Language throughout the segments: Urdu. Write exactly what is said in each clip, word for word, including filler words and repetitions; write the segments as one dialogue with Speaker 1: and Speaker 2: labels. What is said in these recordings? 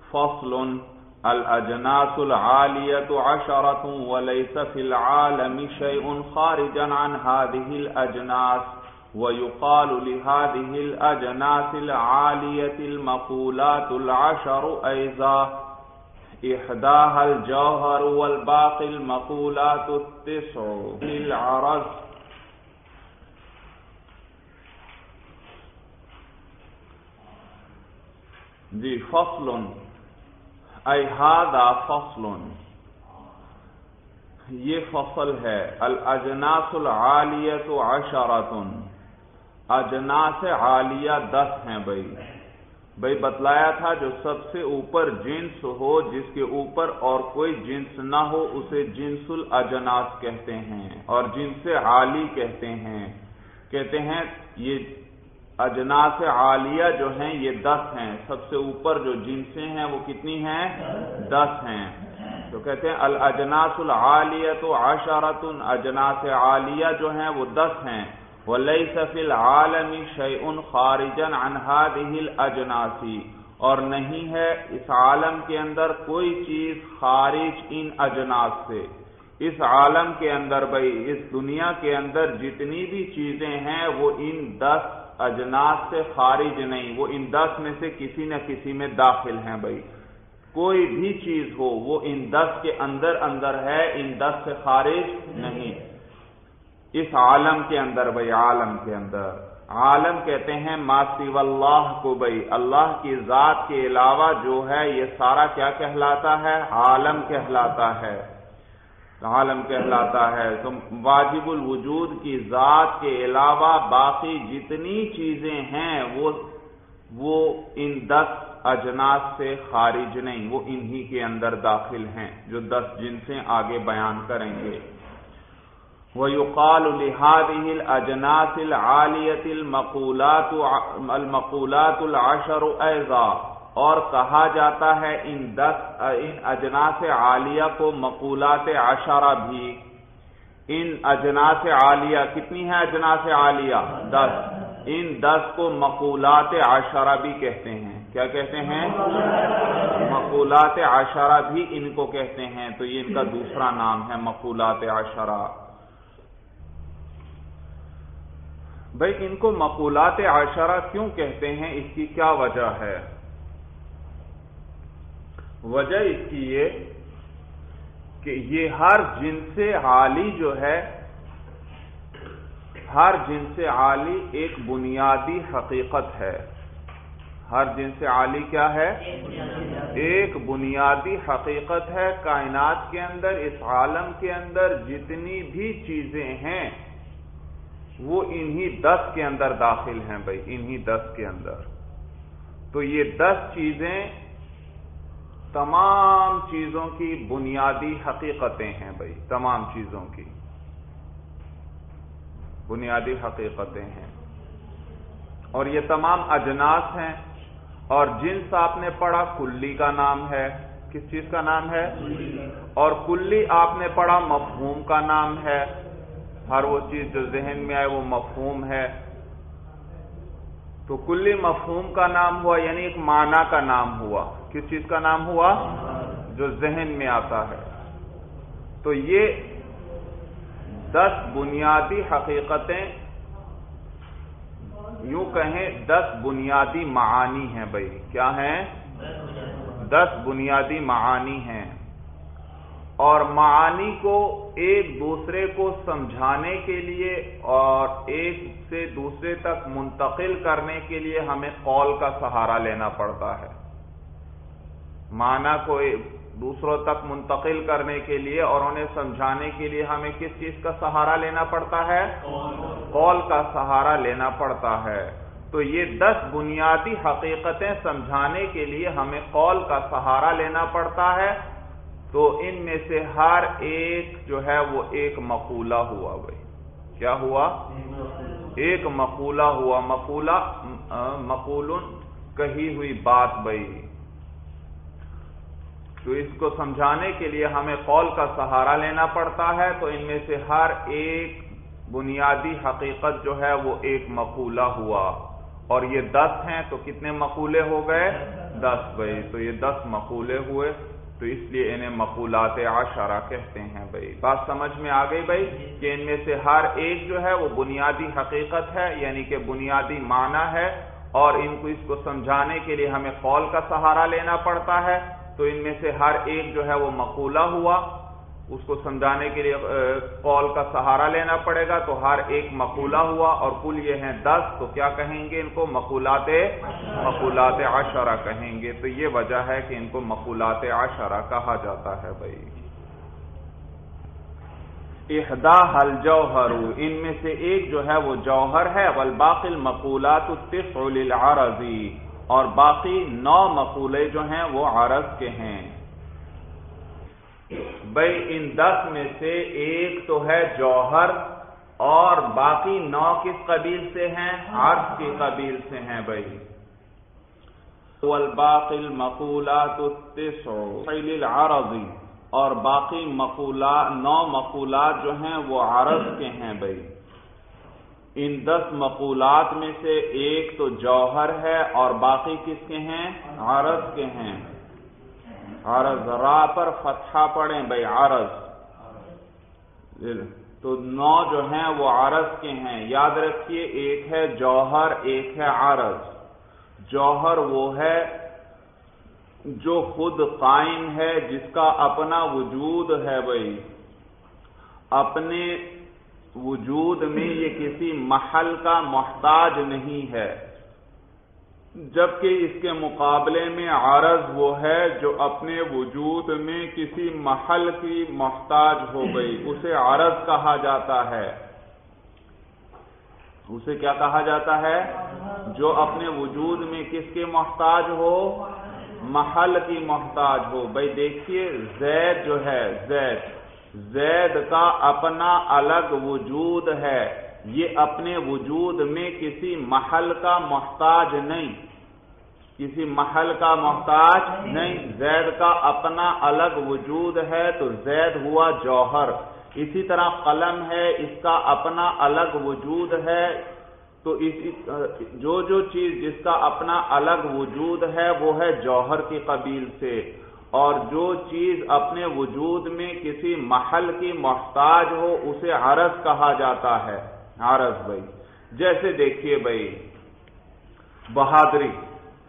Speaker 1: فصل الأجناس العالية عشرة وليس في العالم شيء خارجا عن هذه الأجناس ويقال لهذه الأجناس العالية المقولات العشر أيضا إحداها الجوهر والباقي المقولات التسع للعرض. جی فصل اے ھذا فصل، یہ فصل ہے. الاجناس العالیۃ عشرۃ، اجناس عالیہ دس ہیں. بھائی بھائی بتلایا تھا جو سب سے اوپر جنس ہو، جس کے اوپر اور کوئی جنس نہ ہو، اسے جنس الاجناس کہتے ہیں اور جنس عالی کہتے ہیں. کہتے ہیں یہ اجناس عالیہ جو ہیں یہ دس ہیں. سب سے اوپر جو جنسیں ہیں وہ کتنی ہیں؟ دس ہیں. تو کہتے ہیں الاجناس العالیۃ عشرۃ، اجناس عالیہ جو ہیں وہ دس ہیں. وَلَيْسَ فِي الْعَالَمِ شَيْءٌ خَارِجًا عَنْ هَذِهِ الْأَجْنَاسِ، اور نہیں ہے اس عالم کے اندر کوئی چیز خارج ان اجناس سے. اس عالم کے اندر بھائی اس دنیا کے اندر جتنی بھی چیزیں ہیں وہ ان دس اجناس سے خارج نہیں، وہ ان دس میں سے کسی نہ کسی میں داخل ہیں. بھائی کوئی بھی چیز ہو وہ ان دس کے اندر اندر ہے، ان دس سے خارج نہیں. اس عالم کے اندر بھائی عالم کے اندر عالم کہتے ہیں ما سوی اللہ کو. بھائی اللہ کی ذات کے علاوہ جو ہے یہ سارا کیا کہلاتا ہے؟ عالم کہلاتا ہے. عالم کہلاتا ہے. تو واجب الوجود کی ذات کے علاوہ باقی جتنی چیزیں ہیں وہ وہ ان دس اجناس سے خارج نہیں، وہ انہی کے اندر داخل ہیں جو دس جنسیں آگے بیان کریں گے. وَيُقَالُ لِهَذِهِ الْأَجْنَاسِ الْعَالِيَةِ الْمَقُولَاتُ الْمَقُولَاتُ الْعَشَرُ أَيْضًا، اور کہا جاتا ہے ان دس ان اجناس عالیہ کو مقولات عشرہ بھی. ان اجناس عالیہ کتنی ہیں؟ اجناس عالیہ دس. ان دس کو مقولات عشرہ بھی کہتے ہیں. کیا کہتے ہیں؟ مقولات عشرہ بھی ان کو کہتے ہیں. تو یہ ان کا دوسرا نام ہے مقولات عشرہ. بھائی ان کو مقولات عشرہ کیوں کہتے ہیں؟ اس کی کیا وجہ ہے؟ وجہ اس کی یہ کہ یہ ہر جنس عالی جو ہے، ہر جنس عالی ایک بنیادی حقیقت ہے. ہر جنس عالی کیا ہے؟ ایک بنیادی حقیقت ہے. کائنات کے اندر، اس عالم کے اندر جتنی بھی چیزیں ہیں وہ انہی دس کے اندر داخل ہیں. بھائی انہی دس کے اندر. تو یہ دس چیزیں تمام چیزوں کی بنیادی حقیقتیں ہیں. بھائی تمام چیزوں کی بنیادی حقیقتیں ہیں. اور یہ تمام اجناس ہیں. اور جنس آپ نے پڑھا کلی کا نام ہے. کس چیز کا نام ہے؟ اور کلی آپ نے پڑھا مفہوم کا نام ہے. ہر وہ چیز جو ذہن میں آئے وہ مفہوم ہے. تو کلی مفہوم کا نام ہوا، یعنی ایک معنی کا نام ہوا. کس چیز کا نام ہوا؟ جو ذہن میں آتا ہے. تو یہ دس بنیادی حقیقتیں، یوں کہیں دس بنیادی معانی ہیں. بھائی کیا ہیں؟ دس بنیادی معانی ہیں. اور معانی کو ایک دوسرے کو سمجھانے کے لیے اور ایک سے دوسرے تک منتقل کرنے کے لیے ہمیں قول کا سہارا لینا پڑتا ہے. معنی کو دوسروں تک منتقل کرنے کے لیے اور انہیں سمجھانے کے لیے ہمیں کس چیز کا سہارا لینا پڑتا ہے؟ قول کا سہارا لینا پڑتا ہے. تو یہ دس بنیادی حقیقتیں سمجھانے کے لیے ہمیں قول کا سہارا لینا پڑتا ہے. تو ان میں سے ہر ایک جو ہے وہ ایک مقولہ ہوا. بھائی کیا ہوا؟ ایک مقولہ ہوا. مقولہ مقول کہی ہوئی بات. بھائی تو اس کو سمجھانے کے لیے ہمیں قول کا سہارا لینا پڑتا ہے. تو ان میں سے ہر ایک بنیادی حقیقت جو ہے وہ ایک مقولہ ہوا. اور یہ دس ہیں تو کتنے مقولے ہو گئے؟ دس بھائی، تو یہ دس مقولے ہوئے، تو اس لیے انہیں مقولات عشرہ کہتے ہیں بھائی۔ بات سمجھ میں آ گئی بھائی کہ ان میں سے ہر ایک جو ہے وہ بنیادی حقیقت ہے، یعنی کہ بنیادی معنی ہے، اور ان کو اس کو سمجھانے کے لیے ہمیں قول کا سہارا لینا پڑتا ہے، تو ان میں سے ہر ایک جو ہے وہ مقولہ ہوا، اس کو سمجھانے کے لیے قول کا سہارا لینا پڑے گا، تو ہر ایک مقولہ ہوا، اور کل یہ ہیں دس، تو کیا کہیں گے ان کو؟ مقولات مقولات عشرہ کہیں گے۔ تو یہ وجہ ہے کہ ان کو مقولات عشرہ کہا جاتا ہے بھائی۔ احداها الجوہر، ان میں سے ایک جو ہے وہ جوہر ہے، والباقی المقولات التسع للعرض، اور باقی نو مقولے جو ہیں وہ عرض کے ہیں۔ بھئی ان دس میں سے ایک تو ہے جوہر، اور باقی نو کس قبیل سے ہیں؟ عرض کی قبیل سے ہیں بھئی۔ والباقی المقولات التسع للعرض، اور باقی مقولات نو مقولات جو ہیں وہ عرض کے ہیں بھئی۔ ان دس مقولات میں سے ایک تو جوہر ہے، اور باقی کس کے ہیں؟ عرض کے ہیں۔ عرض، را پر فتحہ پڑھیں بھئی، عرض، تو نو جو ہیں وہ عرض کے ہیں۔ یاد رکھیے، ایک ہے جوہر، ایک ہے عرض۔ جوہر وہ ہے جو خود قائم ہے، جس کا اپنا وجود ہے بھئی، اپنے وجود میں یہ کسی محل کا محتاج نہیں ہے، جبکہ اس کے مقابلے میں عرض وہ ہے جو اپنے وجود میں کسی محل کی محتاج ہو گئی، اسے عرض کہا جاتا ہے۔ اسے کیا کہا جاتا ہے؟ جو اپنے وجود میں کس کے محتاج ہو؟ محل کی محتاج ہو۔ بھئی دیکھیے، زید جو ہے، زید زید کا اپنا الگ وجود ہے، یہ اپنے وجود میں کسی محل کا محتاج نہیں، کسی محل کا محتاج نہیں، زید کا اپنا الگ وجود ہے، تو زید ہوا جوہر۔ اسی طرح قلم ہے، اس کا اپنا الگ وجود ہے، تو جو جو چیز جس کا اپنا الگ وجود ہے وہ ہے جوہر کی قبیل سے، اور جو چیز اپنے وجود میں کسی محل کی محتاج ہو اسے عرض کہا جاتا ہے۔ عرض بھائی، جیسے دیکھیے بھائی، بہادری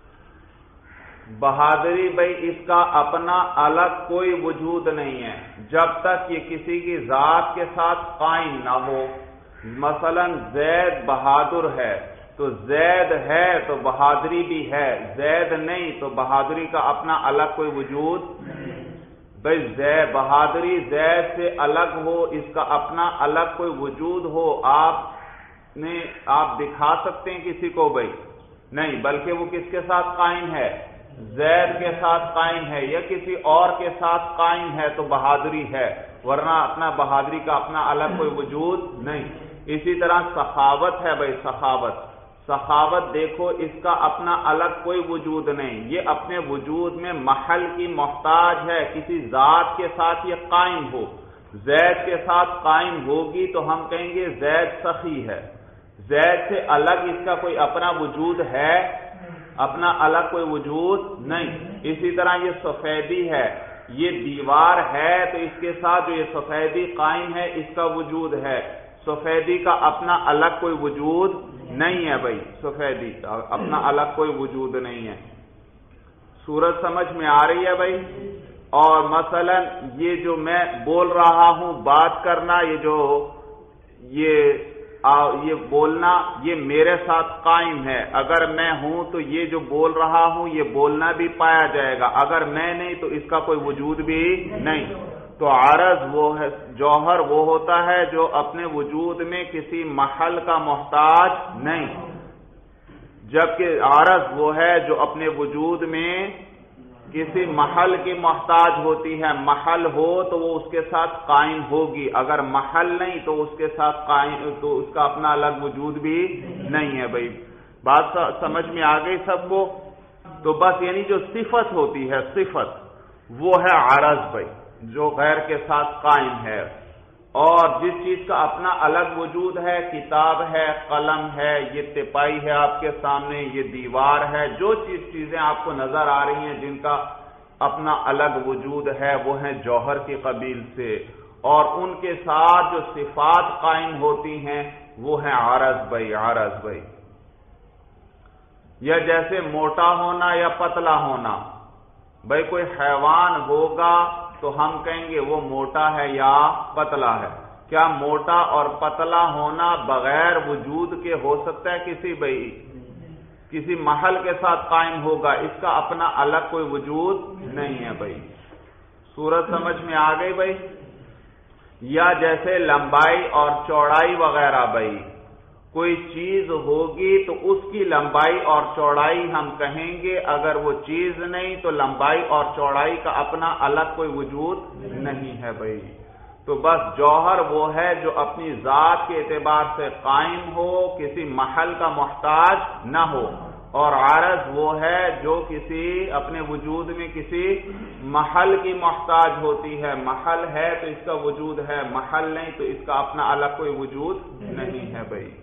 Speaker 1: بہادری بھائی، اس کا اپنا الگ کوئی وجود نہیں ہے جب تک یہ کسی کی ذات کے ساتھ قائم نہ ہو۔ مثلا زید بہادر ہے، تو زید ہے تو بہادری بھی ہے، زید نہیں تو بہادری کا اپنا الگ کوئی وجود بھائی، زید بہادری زید سے الگ ہو، اس کا اپنا الگ کوئی وجود ہو، آپ نے آپ دکھا سکتے ہیں کسی کو بھائی؟ نہیں، بلکہ وہ کس کے ساتھ قائم ہے؟ زید کے ساتھ قائم ہے، یا کسی اور کے ساتھ قائم ہے تو بہادری ہے، ورنہ اپنا بہادری کا اپنا الگ کوئی وجود نہیں۔ اسی طرح سخاوت ہے بھائی، سخاوت سخاوت دیکھو، اس کا اپنا الگ کوئی وجود نہیں، یہ اپنے وجود میں محل کی محتاج ہے، کسی ذات کے ساتھ یہ قائم ہو، زید کے ساتھ قائم ہوگی تو ہم کہیں گے زید سخی ہے۔ زید سے الگ اس کا کوئی اپنا وجود ہے؟ اپنا الگ کوئی وجود نہیں۔ اسی طرح یہ سفیدی ہے، یہ دیوار ہے تو اس کے ساتھ جو یہ سفیدی قائم ہے اس کا وجود ہے، سفیدی کا اپنا الگ کوئی وجود نہیں ہے بھائی، سفیدی کا اپنا الگ کوئی وجود نہیں ہے۔ صورت سمجھ میں آ رہی ہے بھائی؟ اور مثلا یہ جو میں بول رہا ہوں، بات کرنا، یہ جو یہ یہ بولنا، یہ میرے ساتھ قائم ہے، اگر میں ہوں تو یہ جو بول رہا ہوں یہ بولنا بھی پایا جائے گا، اگر میں نہیں تو اس کا کوئی وجود بھی نہیں۔ تو عرض وہ ہے، جوہر وہ ہوتا ہے جو اپنے وجود میں کسی محل کا محتاج نہیں، جبکہ عرض وہ ہے جو اپنے وجود میں کسی محل کی محتاج ہوتی ہے، محل ہو تو وہ اس کے ساتھ قائم ہوگی، اگر محل نہیں تو اس کے ساتھ قائم تو اس کا اپنا الگ وجود بھی نہیں ہے بھائی۔ بات سمجھ میں آ گئی سب کو؟ تو بس یعنی جو صفت ہوتی ہے، صفت وہ ہے عرض بھائی، جو غیر کے ساتھ قائم ہے، اور جس چیز کا اپنا الگ وجود ہے، کتاب ہے، قلم ہے، یہ تپائی ہے آپ کے سامنے، یہ دیوار ہے، جو چیز چیزیں آپ کو نظر آ رہی ہیں جن کا اپنا الگ وجود ہے، وہ ہیں جوہر کی قبیل سے، اور ان کے ساتھ جو صفات قائم ہوتی ہیں وہ ہیں عرض بھائی، عرض بھائی، یا جیسے موٹا ہونا یا پتلا ہونا، بھائی کوئی حیوان ہوگا تو ہم کہیں گے وہ موٹا ہے یا پتلا ہے۔ کیا موٹا اور پتلا ہونا بغیر وجود کے ہو سکتا ہے کسی بھائی؟ کسی محل کے ساتھ قائم ہوگا، اس کا اپنا الگ کوئی وجود نہیں ہے بھائی۔ صورت سمجھ میں آ گئی بھائی؟ یا جیسے لمبائی اور چوڑائی وغیرہ بھائی، کوئی چیز ہوگی تو اس کی لمبائی اور چوڑائی ہم کہیں گے، اگر وہ چیز نہیں تو لمبائی اور چوڑائی کا اپنا الگ کوئی وجود نہیں ہے بھائی۔ تو بس جوہر وہ ہے جو اپنی ذات کے اعتبار سے قائم ہو، کسی محل کا محتاج نہ ہو، اور عرض وہ ہے جو کسی اپنے وجود میں کسی محل کی محتاج ہوتی ہے۔ محل ہے تو اس کا وجود ہے، محل نہیں تو اس کا اپنا الگ کوئی وجود نہیں ہے بھائی۔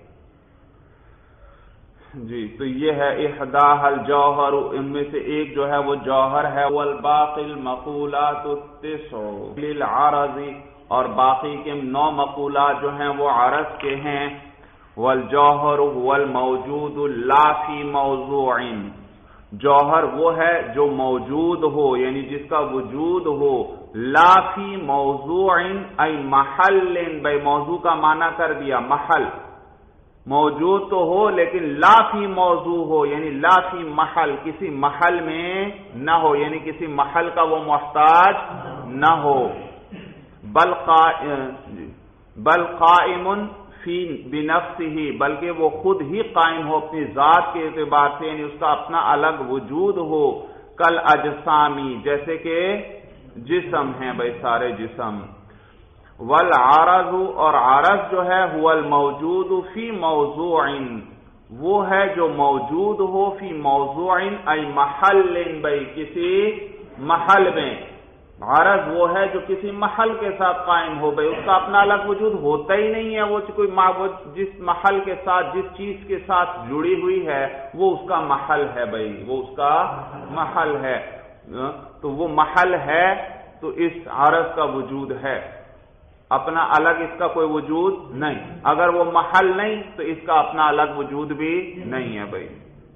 Speaker 1: جی تو یہ ہے احداہ الجوہر، ان میں سے ایک جو ہے وہ جوہر ہے، والباقی المقولات التسع للعرض، اور باقی کے نو مقولات جو ہیں وہ عرض کے ہیں۔ والجوہر هو الموجود لا فی موضوع، جوہر وہ ہے جو موجود ہو یعنی جس کا وجود ہو، لا فی موضوع ای محل، بھائی موضوع کا معنی کر دیا محل، موجود تو ہو لیکن لا فی موضوع ہو یعنی لا فی محل، کسی محل میں نہ ہو یعنی کسی محل کا وہ محتاج نہ ہو، بل بل قائم فی بنفسہ، بلکہ وہ خود ہی قائم ہو اپنی ذات کے اعتبار سے، یعنی اس کا اپنا الگ وجود ہو، کل اجسامی، جیسے کہ جسم ہیں بھائی سارے جسم۔ والعرض، اور عرض جو ہے هو الموجود فی موضوع، وہ ہے جو موجود ہو فی موضوع ای محل، بھائی کسی محل میں، عرض وہ ہے جو کسی محل کے ساتھ قائم ہو، بھائی اس کا اپنا الگ وجود ہوتا ہی نہیں ہے، وہ کوئی معبود جس محل کے ساتھ جس چیز کے ساتھ جڑی ہوئی ہے وہ اس کا محل ہے بھائی، وہ اس کا محل ہے، تو وہ محل ہے تو اس عرض کا وجود ہے، اپنا الگ اس کا کوئی وجود نہیں، اگر وہ محل نہیں تو اس کا اپنا الگ وجود بھی نہیں ہے بھائی۔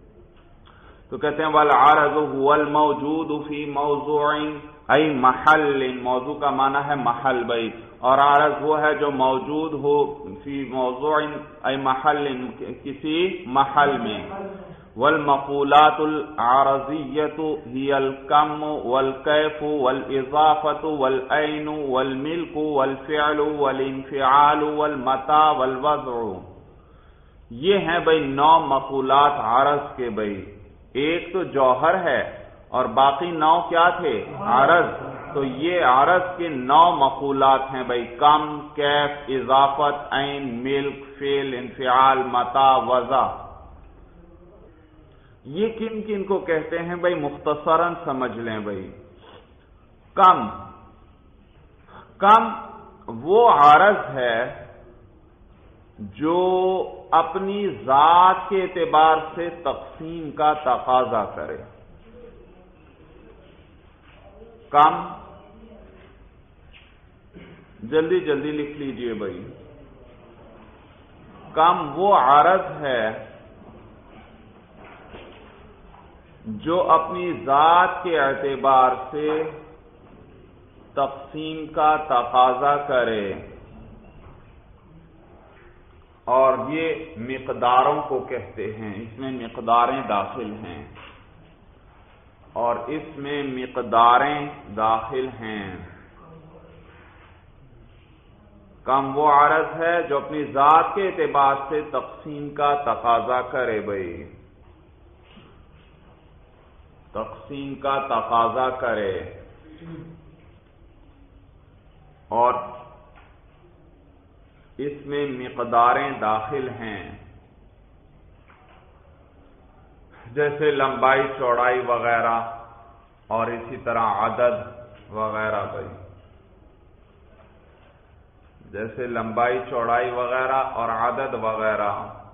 Speaker 1: تو کہتے ہیں والعرض هو الموجود فی موضوع ای محل، موضوع کا معنی ہے محل بھائی، اور عرض وہ ہے جو موجود ہو فی موضوع ای محل، کسی محل میں۔ والمقولات العرضیۃ ہی الکم والکیف والاضافۃ والعین والملک والفعل والانفعال والمتى والوضع، یہ ہیں بھائی نو مقولات عرض کے بھائی، ایک تو جوہر ہے اور باقی نو کیا تھے؟ عرض، تو یہ عرض کے نو مقولات ہیں بھائی، کم، کیف، اضافت، عین، ملک، فعل، انفعال، متى، وضع۔ یہ کن کن کو کہتے ہیں بھائی؟ مختصراً سمجھ لیں بھائی۔ کم، کم وہ عرض ہے جو اپنی ذات کے اعتبار سے تقسیم کا تقاضا کرے۔ کم، جلدی جلدی لکھ لیجئے بھائی، کم وہ عرض ہے جو اپنی ذات کے اعتبار سے تقسیم کا تقاضا کرے، اور یہ مقداروں کو کہتے ہیں، اس میں مقداریں داخل ہیں، اور اس میں مقداریں داخل ہیں۔ کم وہ عرض ہے جو اپنی ذات کے اعتبار سے تقسیم کا تقاضا کرے بھائی، تقسیم کا تقاضا کرے، اور اس میں مقداریں داخل ہیں، جیسے لمبائی، چوڑائی وغیرہ، اور اسی طرح عدد وغیرہ بھائی۔ جیسے لمبائی چوڑائی وغیرہ اور عدد وغیرہ.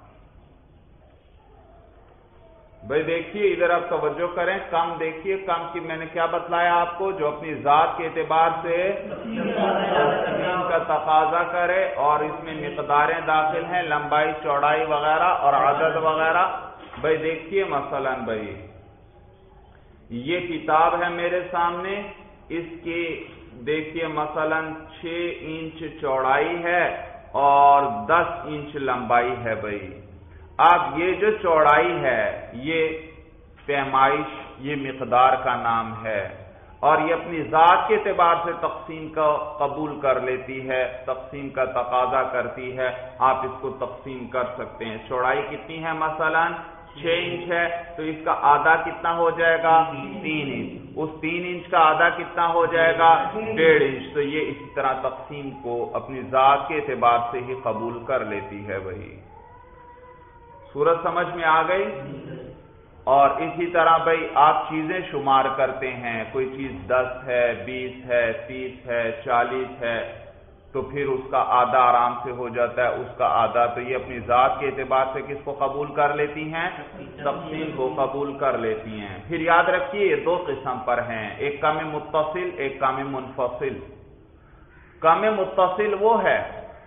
Speaker 1: بھائی دیکھیے ادھر آپ توجہ کریں. کم دیکھیے کم کی میں نے کیا بتلایا آپ کو, جو اپنی ذات کے اعتبار سے تقسیم کا تقاضا کرے اور اس میں مقداریں داخل ہیں, لمبائی چوڑائی وغیرہ اور عدد وغیرہ. بھائی دیکھیے مثلا بھائی یہ کتاب ہے میرے سامنے, اس کی دیکھیے مثلا چھ انچ چوڑائی ہے اور دس انچ لمبائی ہے. بھائی اب یہ جو چوڑائی ہے یہ پیمائش, یہ مقدار کا نام ہے, اور یہ اپنی ذات کے اعتبار سے تقسیم کا قبول کر لیتی ہے, تقسیم کا تقاضا کرتی ہے. آپ اس کو تقسیم کر سکتے ہیں. چوڑائی کتنی ہے مثلا چھ انچ ہے, تو اس کا آدھا کتنا ہو جائے گا تین انچ. اس تین انچ کا آدھا کتنا ہو جائے گا ڈیڑھ انچ. تو یہ اسی طرح تقسیم کو اپنی ذات کے اعتبار سے ہی قبول کر لیتی ہے. بھائی صورت سمجھ میں آ گئی. اور اسی طرح بھائی آپ چیزیں شمار کرتے ہیں, کوئی چیز دس ہے, بیس ہے, تیس ہے, چالیس ہے, تو پھر اس کا آدھا آرام سے ہو جاتا ہے, اس کا آدھا. تو یہ اپنی ذات کے اعتبار سے کس کو قبول کر لیتی ہیں, تقسیم کو قبول کر لیتی ہیں. پھر یاد رکھیے یہ دو قسم پر ہیں, ایک کام متصل ایک کام منفصل. کام متصل وہ ہے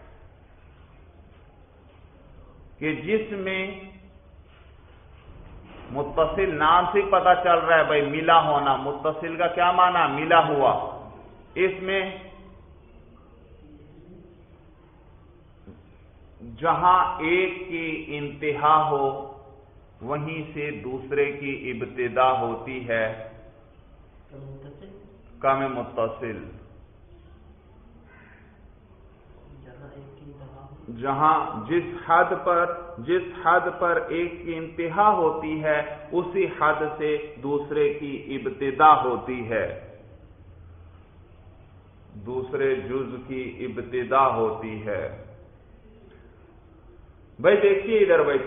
Speaker 1: کہ جس میں متصل نام سے پتہ چل رہا ہے بھائی ملا ہونا. متصل کا کیا معنی, ملا ہوا. اس میں جہاں ایک کی انتہا ہو وہیں سے دوسرے کی ابتدا ہوتی ہے, کام متصل. جہاں جس حد پر جس حد پر ایک کی انتہا ہوتی ہے اسی حد سے دوسرے کی ابتدا ہوتی ہے, دوسرے جز کی ابتدا ہوتی ہے. بھائی دیکھیے ادھر بھائی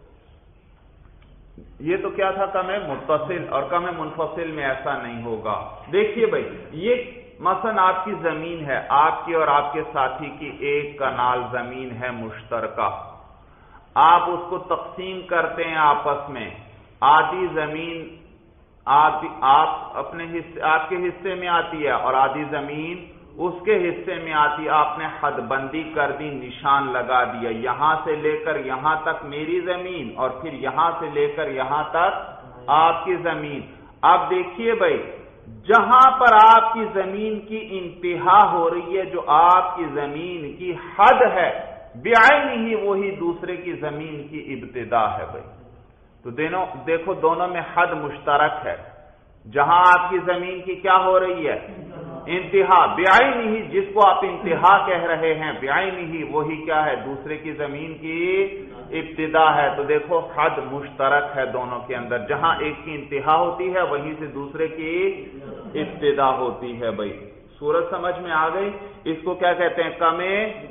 Speaker 1: یہ تو کیا تھا کم متصل, اور کم منفصل میں ایسا نہیں ہوگا. دیکھیے بھائی یہ مثلا آپ کی زمین ہے, آپ کی اور آپ کے ساتھی کی ایک کنال زمین ہے مشترکہ. آپ اس کو تقسیم کرتے ہیں آپس میں, آدھی زمین آپ اپنے حصے آپ کے حصے میں آتی ہے اور آدھی زمین اس کے حصے میں آتی. آپ نے حد بندی کر دی, نشان لگا دیا, یہاں سے لے کر یہاں تک میری زمین اور پھر یہاں سے لے کر یہاں تک آپ کی زمین. اب دیکھیے بھائی جہاں پر آپ کی زمین کی انتہا ہو رہی ہے, جو آپ کی زمین کی حد ہے, بعینہ ہی وہی دوسرے کی زمین کی ابتدا ہے. بھائی تو دونوں دیکھو دونوں میں حد مشترک ہے. جہاں آپ کی زمین کی کیا ہو رہی ہے انتہا, بعینہ ہی جس کو آپ انتہا کہہ رہے ہیں, بعینہ ہی وہی کیا ہے دوسرے کی زمین کی ابتدا ہے. تو دیکھو حد مشترک ہے دونوں کے اندر, جہاں ایک کی انتہا ہوتی ہے وہیں سے دوسرے کی ابتدا ہوتی ہے. بھائی صورت سمجھ میں آ گئی. اس کو کیا کہتے ہیں, کم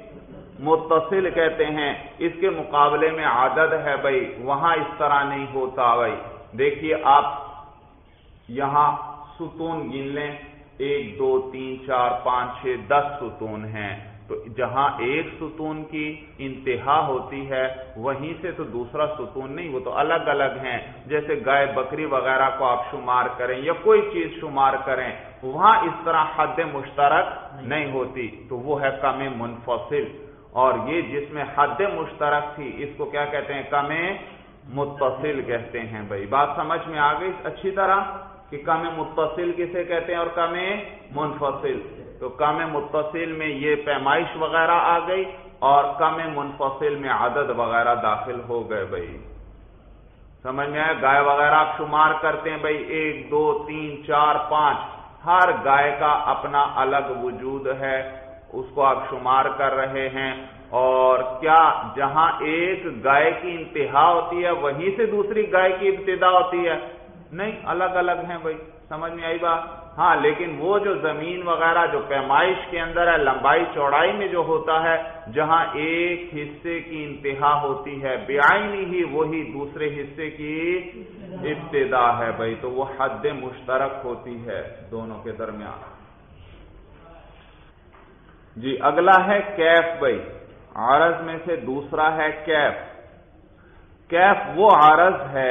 Speaker 1: متصل کہتے ہیں. اس کے مقابلے میں عدد ہے بھائی, وہاں اس طرح نہیں ہوتا. بھائی دیکھیے آپ یہاں ستون گن لیں, ایک دو تین چار پانچ چھ دس ستون ہیں. تو جہاں ایک ستون کی انتہا ہوتی ہے وہیں سے تو دوسرا ستون نہیں, وہ تو الگ الگ ہیں. جیسے گائے بکری وغیرہ کو آپ شمار کریں یا کوئی چیز شمار کریں, وہاں اس طرح حد مشترک نہیں ہوتی, تو وہ ہے کم منفصل. اور یہ جس میں حد مشترک تھی اس کو کیا کہتے ہیں, کم متصل کہتے ہیں. بھائی بات سمجھ میں آ گئی اچھی طرح کہ کم متصل کسے کہتے ہیں اور کم منفصل. تو کم متصل میں یہ پیمائش وغیرہ آ گئی اور کم منفصل میں عدد وغیرہ داخل ہو گئے. بھائی سمجھ میں آیا, گائے وغیرہ آپ شمار کرتے ہیں, بھائی ایک دو تین چار پانچ, ہر گائے کا اپنا الگ وجود ہے, اس کو آپ شمار کر رہے ہیں. اور کیا جہاں ایک گائے کی انتہا ہوتی ہے وہیں سے دوسری گائے کی ابتدا ہوتی ہے, نہیں, الگ الگ ہیں. بھائی سمجھ میں آئی بات. ہاں لیکن وہ جو زمین وغیرہ جو پیمائش کے اندر ہے, لمبائی چوڑائی میں جو ہوتا ہے, جہاں ایک حصے کی انتہا ہوتی ہے بعینہ ہی وہی دوسرے حصے کی ابتدا ہے. بھائی تو وہ حد مشترک ہوتی ہے دونوں کے درمیان. جی اگلا ہے کیف بھائی، عارض میں سے دوسرا ہے کیف۔ کیف وہ عارض ہے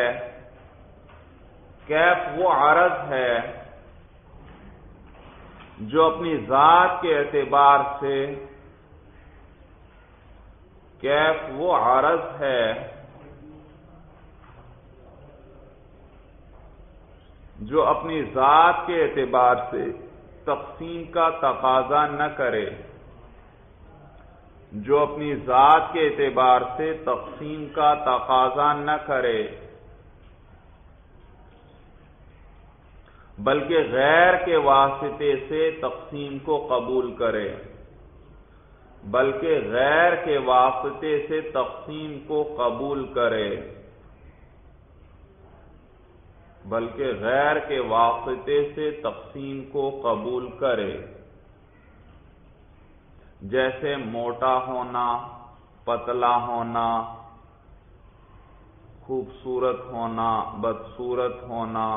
Speaker 1: کیف وہ عارض ہے جو اپنی ذات کے اعتبار سے کیف وہ عارض ہے جو اپنی ذات کے اعتبار سے تقسیم کا تقاضا نہ کرے جو اپنی ذات کے اعتبار سے تقسیم کا تقاضا نہ کرے بلکہ غیر کے واسطے سے تقسیم کو قبول کرے بلکہ غیر کے واسطے سے تقسیم کو قبول کرے بلکہ غیر کے واسطے سے تقسیم کو قبول کرے جیسے موٹا ہونا، پتلا ہونا، خوبصورت ہونا، بدصورت ہونا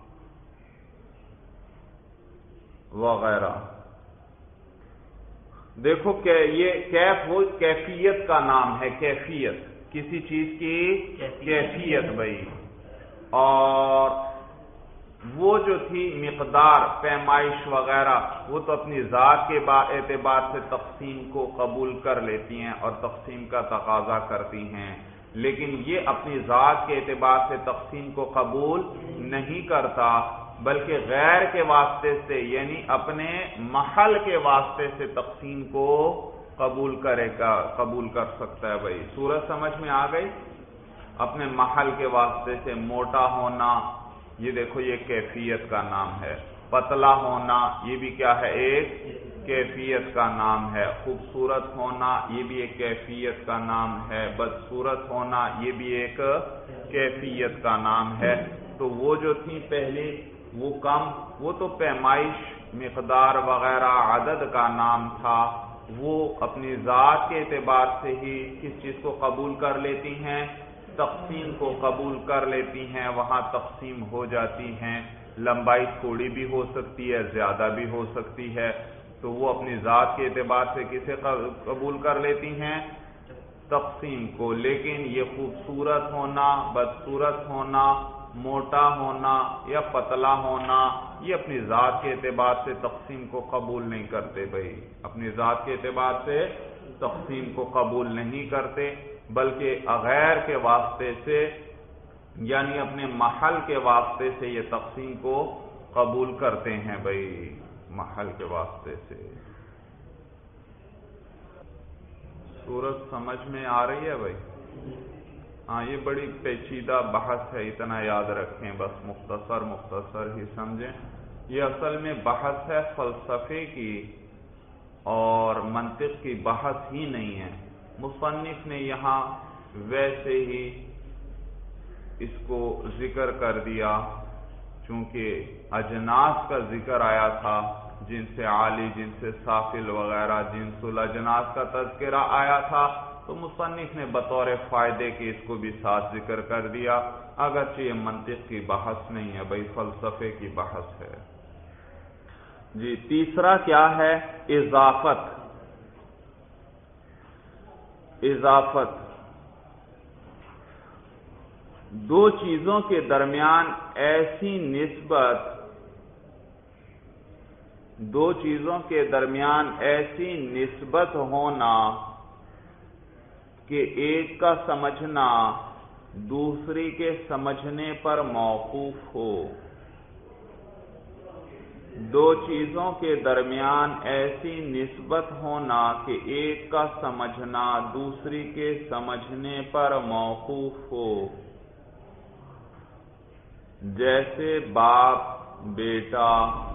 Speaker 1: وغیرہ۔ دیکھو کہ یہ کیف وہ کیفیت کا نام ہے، کیفیت کسی چیز کی کیفیت بھائی، اور وہ جو تھی مقدار، پیمائش وغیرہ، وہ تو اپنی ذات کے اعتبار سے تقسیم کو قبول کر لیتی ہیں اور تقسیم کا تقاضا کرتی ہیں، لیکن یہ اپنی ذات کے اعتبار سے تقسیم کو قبول نہیں کرتا بلکہ غیر کے واسطے سے یعنی اپنے محل کے واسطے سے تقسیم کو قبول کرے گا قبول کر سکتا ہے بھائی۔ صورت سمجھ میں آ گئی؟ اپنے محل کے واسطے سے موٹا ہونا، یہ دیکھو یہ کیفیت کا نام ہے، پتلا ہونا یہ بھی کیا ہے، ایک کیفیت کا نام ہے، خوبصورت ہونا یہ بھی ایک کیفیت کا نام ہے، بدصورت ہونا یہ بھی ایک کیفیت کا نام ہے۔ تو وہ جو تھی پہلی وہ کم، وہ تو پیمائش، مقدار وغیرہ عدد کا نام تھا، وہ اپنی ذات کے اعتبار سے ہی کس چیز کو قبول کر لیتی ہیں، تقسیم کو قبول کر لیتی ہیں، وہاں تقسیم ہو جاتی ہیں، لمبائی تھوڑی بھی ہو سکتی ہے، زیادہ بھی ہو سکتی ہے، تو وہ اپنی ذات کے اعتبار سے کسے قبول کر لیتی ہیں، تقسیم کو۔ لیکن یہ خوبصورت ہونا، بدصورت ہونا، موٹا ہونا یا پتلا ہونا یہ اپنی ذات کے اعتبار سے تقسیم کو قبول نہیں کرتے بھائی، اپنی ذات کے اعتبار سے تقسیم کو قبول نہیں کرتے بلکہ غیر کے واسطے سے یعنی اپنے محل کے واسطے سے یہ تقسیم کو قبول کرتے ہیں بھائی، محل کے واسطے سے۔ صورت سمجھ میں آ رہی ہے بھائی؟ ہاں یہ بڑی پیچیدہ بحث ہے، اتنا یاد رکھیں، بس مختصر مختصر ہی سمجھیں۔ یہ اصل میں بحث ہے فلسفے کی اور منطق کی بحث ہی نہیں ہے، مصنف نے یہاں ویسے ہی اس کو ذکر کر دیا چونکہ اجناس کا ذکر آیا تھا، جن سے عالی، جن سے سافل وغیرہ، جنس الاجناس کا تذکرہ آیا تھا، تو مصنف نے بطور فائدے کے اس کو بھی ساتھ ذکر کر دیا، اگرچہ یہ منطق کی بحث نہیں ہے بھائی، فلسفے کی بحث ہے۔ جی تیسرا کیا ہے؟ اضافت۔ اضافت دو چیزوں کے درمیان ایسی نسبت دو چیزوں کے درمیان ایسی نسبت ہونا کہ ایک کا سمجھنا دوسری کے سمجھنے پر موقوف ہو۔ دو چیزوں کے درمیان ایسی نسبت ہونا کہ ایک کا سمجھنا دوسری کے سمجھنے پر موقوف ہو، جیسے باپ بیٹا،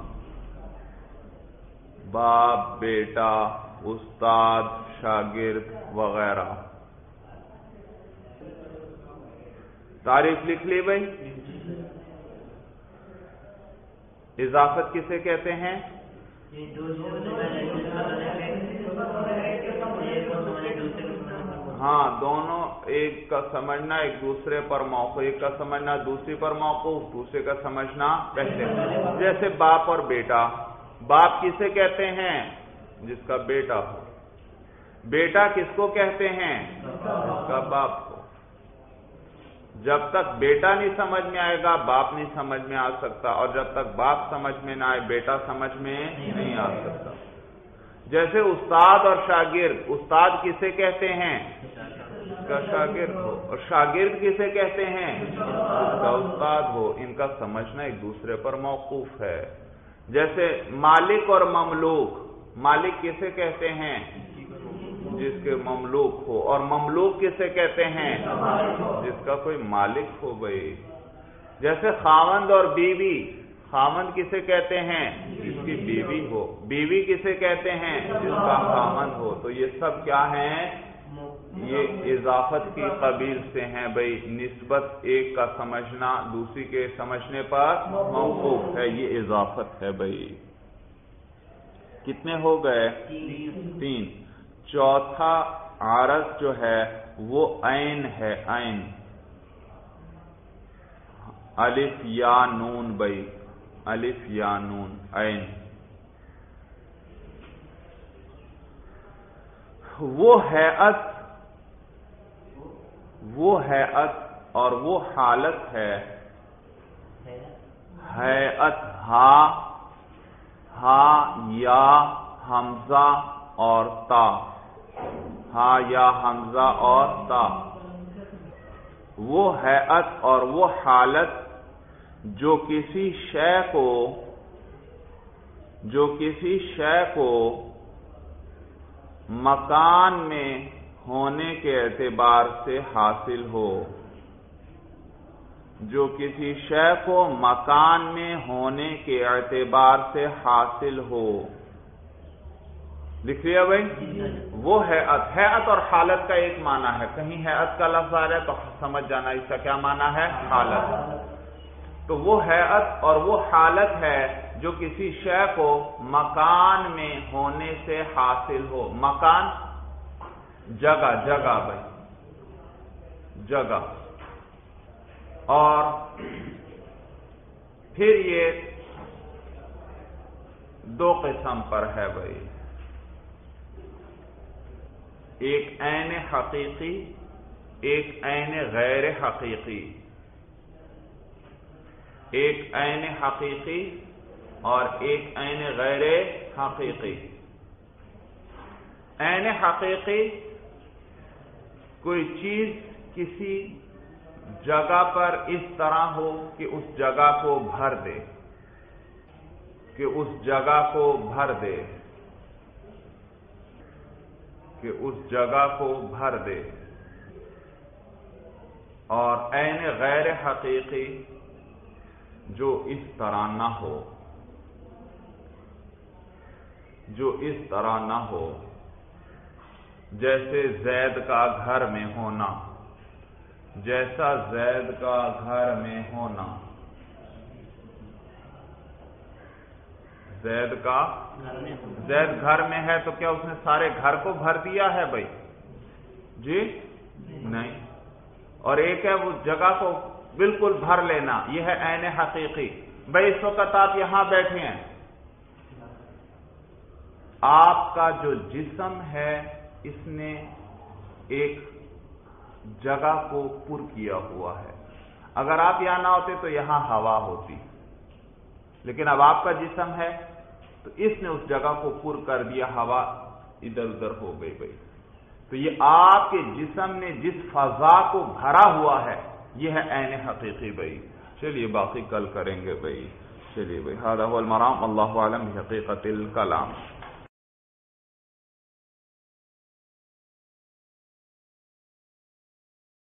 Speaker 1: باپ بیٹا، استاد شاگرد وغیرہ۔ تعریف لکھ لی بھائی؟ اضافت کسے کہتے ہیں؟ ہاں دونوں، ایک کا سمجھنا ایک دوسرے پر موقوف، ایک کا سمجھنا دوسری پر موقوف، دوسرے کا سمجھنا پہلے، جیسے باپ اور بیٹا۔ باپ کسے کہتے ہیں؟ جس کا بیٹا ہو. بیٹا کس کو کہتے ہیں؟ اس کا باپ کو. جب تک بیٹا نہیں سمجھ میں آئے گا باپ نہیں سمجھ میں آ سکتا، اور جب تک باپ سمجھ میں نہ آئے بیٹا سمجھ میں نہیں آ سکتا. جیسے استاد اور شاگرد، استاد کسے کہتے ہیں؟ اس کا شاگرد ہو. اور شاگرد کسے کہتے ہیں؟ اس کا استاد ہو. ان کا سمجھنا ایک دوسرے پر موقوف ہے. جیسے مالک اور مملوک، مالک کسے کہتے ہیں؟ جس کے مملوک ہو. اور مملوک کسے کہتے ہیں؟ جس کا کوئی مالک ہو بھائی. جیسے خاوند اور بیوی، خاوند کسے کہتے ہیں؟ جس کی بیوی ہو. بیوی کسے کہتے ہیں؟ جس کا خاوند ہو. تو یہ سب کیا ہیں؟ یہ اضافت کی قبیل سے ہیں بھائی. نسبت ایک کا سمجھنا دوسری کے سمجھنے پر موقوف ہے، یہ اضافت ہے بھائی. کتنے ہو گئے؟ تین. چوتھا عارض جو ہے وہ عین ہے. عین الف یا نون بھائی، الف یا نون عین. وہ ہیئت وہ ہیئت اور وہ حالت ہے. ہیئت ہا ہا یا حمزہ اور تا، ہا یا حمزہ اور تا. وہ ہیئت اور وہ حالت جو کسی شے کو جو کسی شے کو مکان میں ہونے کے اعتبار سے حاصل ہو. جو کسی شے کو مکان میں ہونے کے اعتبار سے حاصل ہو. لکھ لیا بھائی؟ وہ ہیئت. ہیئت اور حالت کا ایک معنی ہے. کہیں ہیئت کا لفظ آ رہا ہے تو سمجھ جانا اس کا کیا معنی ہے؟ حالت. تو وہ ہیئت اور وہ حالت ہے جو کسی شے کو مکان میں ہونے سے حاصل ہو. مکان جگہ، جگہ بھائی، جگہ. اور پھر یہ دو قسم پر ہے بھائی. ایک عین حقیقی، ایک عین غیر حقیقی. ایک عین حقیقی اور ایک عین غیر حقیقی. عین حقیقی کوئی چیز کسی جگہ پر اس طرح ہو کہ اس جگہ کو بھر دے کہ اس جگہ کو بھر دے کہ اس جگہ کو بھر دے. اور عین غیر حقیقی جو اس طرح نہ ہو جو اس طرح نہ ہو. جیسے زید کا گھر میں ہونا، جیسا زید کا گھر میں ہونا. زید کا زید گھر میں ہے تو کیا اس نے سارے گھر کو بھر دیا ہے بھائی؟ جی نہیں. اور ایک ہے وہ جگہ کو بالکل بھر لینا، یہ ہے عین حقیقی. بھائی اس وقت آپ یہاں بیٹھے ہیں، آپ کا جو جسم ہے اس نے ایک جگہ کو پر کیا ہوا ہے. اگر آپ یہاں نہ ہوتے تو یہاں ہوا ہوتی، لیکن اب آپ کا جسم ہے تو اس نے اس جگہ کو پر کر دیا، ہوا ادھر ادھر ہو گئی بھائی. تو یہ آپ کے جسم نے جس فضا کو بھرا ہوا ہے یہ ہے عین حقیقی بھائی. چلیے باقی کل کریں گے بھائی. چلیے بھائی، ھذا ھو المرام. اللہ اعلم بحقیقت الکلام.